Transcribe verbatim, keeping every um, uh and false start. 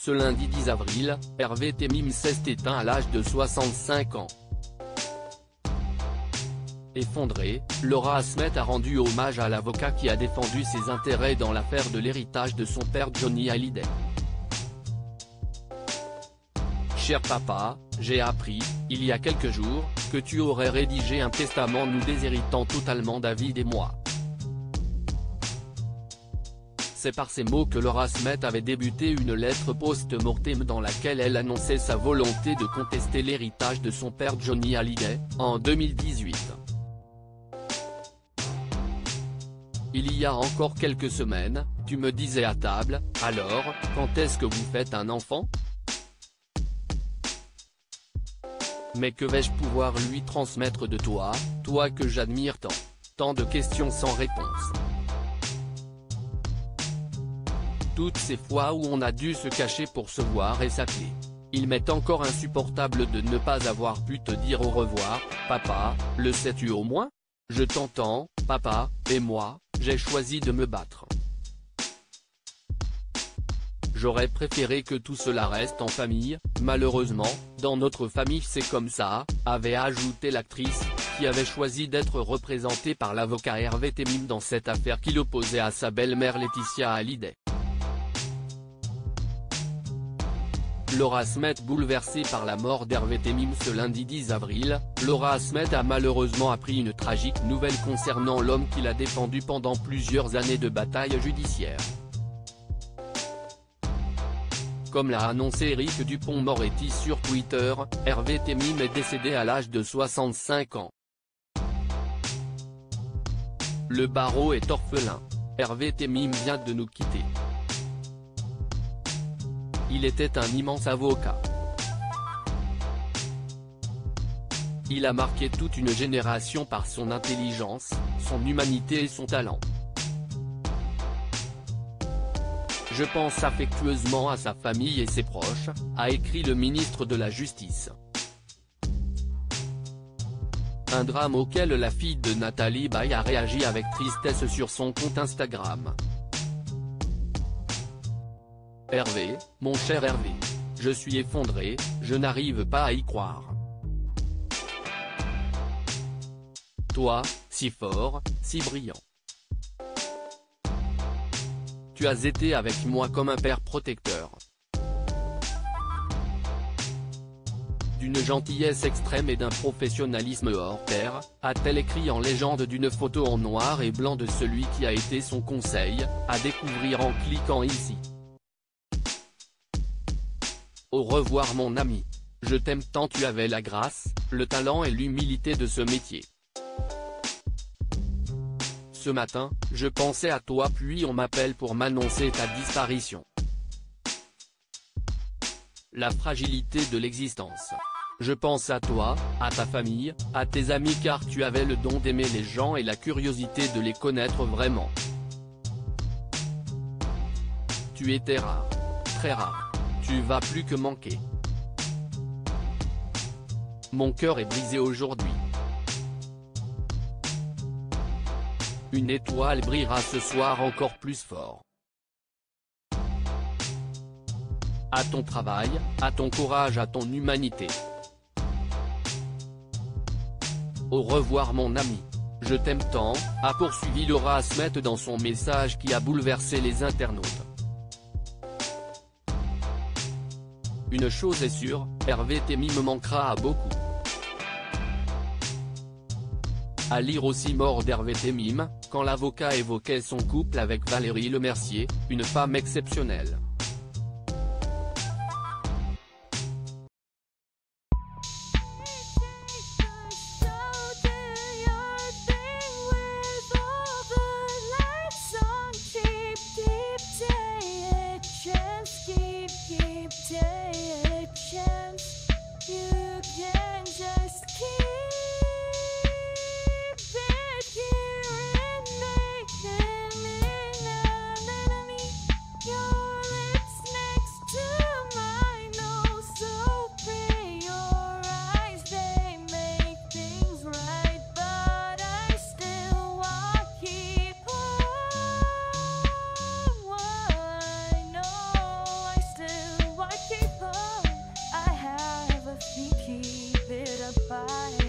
Ce lundi dix avril, Hervé Temim s'est éteint à l'âge de soixante-cinq ans. Effondrée, Laura Asmet a rendu hommage à l'avocat qui a défendu ses intérêts dans l'affaire de l'héritage de son père Johnny Hallyday. Cher papa, j'ai appris, il y a quelques jours, que tu aurais rédigé un testament nous déshéritant totalement David et moi. C'est par ces mots que Laura Asmet avait débuté une lettre post-mortem dans laquelle elle annonçait sa volonté de contester l'héritage de son père Johnny Hallyday, en deux mille dix-huit. Il y a encore quelques semaines, tu me disais à table, alors, quand est-ce que vous faites un enfant ? Mais que vais-je pouvoir lui transmettre de toi, toi que j'admire tant ? Tant de questions sans réponse. Toutes ces fois où on a dû se cacher pour se voir et s'appeler. Il m'est encore insupportable de ne pas avoir pu te dire au revoir, papa, le sais-tu au moins ? Je t'entends, papa, et moi, j'ai choisi de me battre. J'aurais préféré que tout cela reste en famille, malheureusement, dans notre famille c'est comme ça, avait ajouté l'actrice, qui avait choisi d'être représentée par l'avocat Hervé Temim dans cette affaire qui l'opposait à sa belle-mère Laetitia Hallyday. Laura Asmet bouleversée par la mort d'Hervé Temim ce lundi dix avril, Laura Asmet a malheureusement appris une tragique nouvelle concernant l'homme qui l'a défendu pendant plusieurs années de bataille judiciaire. Comme l'a annoncé Éric Dupond-Moretti sur Twitter, Hervé Temim est décédé à l'âge de soixante-cinq ans. Le barreau est orphelin. Hervé Temim vient de nous quitter. Il était un immense avocat. Il a marqué toute une génération par son intelligence, son humanité et son talent. Je pense affectueusement à sa famille et ses proches, a écrit le ministre de la Justice. Un drame auquel la fille de Nathalie Baye a réagi avec tristesse sur son compte Instagram. Hervé, mon cher Hervé. Je suis effondré, je n'arrive pas à y croire. Toi, si fort, si brillant. Tu as été avec moi comme un père protecteur. D'une gentillesse extrême et d'un professionnalisme hors pair, a-t-elle écrit en légende d'une photo en noir et blanc de celui qui a été son conseil, à découvrir en cliquant ici. Au revoir mon ami. Je t'aime tant, tu avais la grâce, le talent et l'humilité de ce métier. Ce matin, je pensais à toi puis on m'appelle pour m'annoncer ta disparition. La fragilité de l'existence. Je pense à toi, à ta famille, à tes amis car tu avais le don d'aimer les gens et la curiosité de les connaître vraiment. Tu étais rare. Très rare. Tu vas plus que manquer. Mon cœur est brisé aujourd'hui. Une étoile brillera ce soir encore plus fort. À ton travail, à ton courage, à ton humanité. Au revoir mon ami. Je t'aime tant, a poursuivi Laura Asmet dans son message qui a bouleversé les internautes. Une chose est sûre, Hervé Temim me manquera à beaucoup. À lire aussi Mort d'Hervé Temim, quand l'avocat évoquait son couple avec Valérie Lemercier, une femme exceptionnelle. You're the party.